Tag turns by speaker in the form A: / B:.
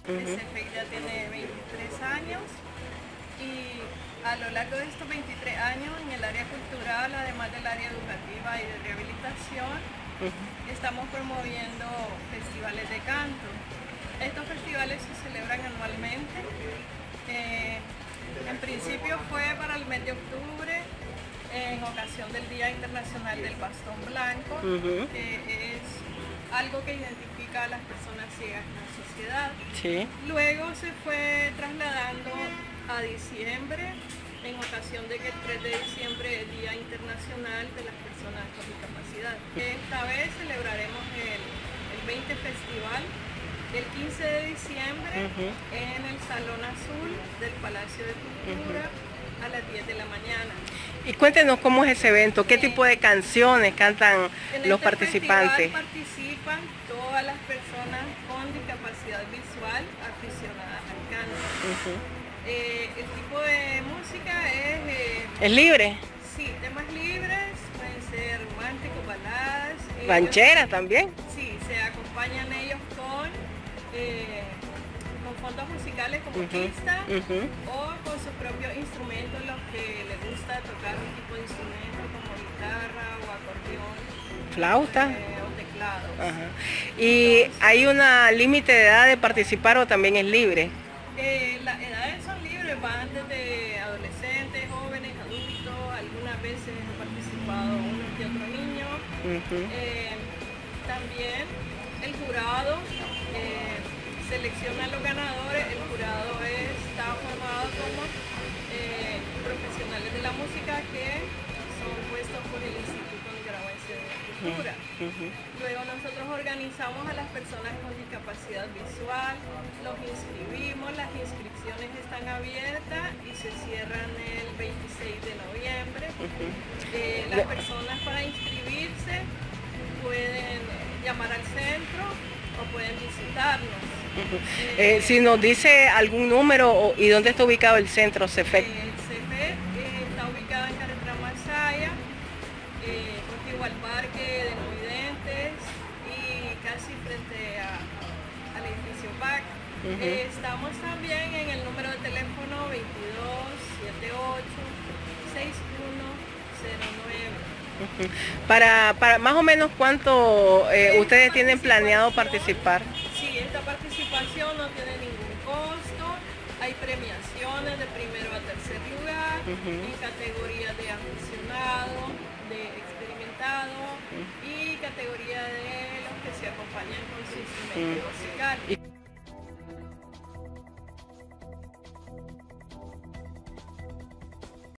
A: El CFEI ya tiene 23 años y a lo largo de estos 23 años en el área cultural, además del área educativa y de rehabilitación, estamos promoviendo festivales de canto. Estos festivales se celebran anualmente. En principio fue para el mes de octubre, en ocasión del Día Internacional del Bastón Blanco, que es algo que identifica a las personas ciegas en la sociedad.
B: Sí.
A: Luego se fue trasladando a diciembre, en ocasión de que el 3 de diciembre es el Día Internacional de las Personas con Discapacidad. Esta vez celebraremos el 20 Festival el 15 de diciembre en el Salón Azul del Palacio de Cultura a las 10 de la mañana.
B: Y cuéntenos cómo es ese evento, qué tipo de canciones cantan los participantes.
A: Participan todas las personas con discapacidad visual aficionadas al canto. El tipo de música
B: ¿Es libre?
A: Sí, temas libres, pueden ser románticos, baladas.
B: ¿Rancheras también?
A: Sí, se acompañan ellos con fondos musicales como pista o con sus propios instrumentos, los que les gusta tocar un tipo de instrumento como guitarra o acordeón,
B: flauta
A: o teclados.
B: ¿Y hay una límite de edad de participar o también es libre?
A: Las edades son libres, van desde adolescentes, jóvenes, adultos, algunas veces han participado uno que otro niño. También el jurado selecciona a los ganadores. El jurado está formado como profesionales de la música que son puestos por el Instituto Nicaragüense de Cultura. Luego nosotros organizamos a las personas con discapacidad visual, los inscribimos, las inscripciones están abiertas y se cierran el 26 de noviembre. Las personas para inscribirse pueden llamar al centro o pueden visitarnos.
B: Si nos dice algún número y dónde está ubicado el centro CFEC.
A: El CFEC está ubicado en carretera Masaya, contiguo al parque de no videntes y casi frente al edificio PAC. Estamos también en el número de teléfono 2278-6109.
B: Para más o menos cuánto ustedes tienen planeado participar.
A: Sí, esta participación no tiene ningún costo, hay premiaciones de primero a tercer lugar, en categoría de aficionado, de experimentado y categoría de los que se acompañan con su instrumento musical.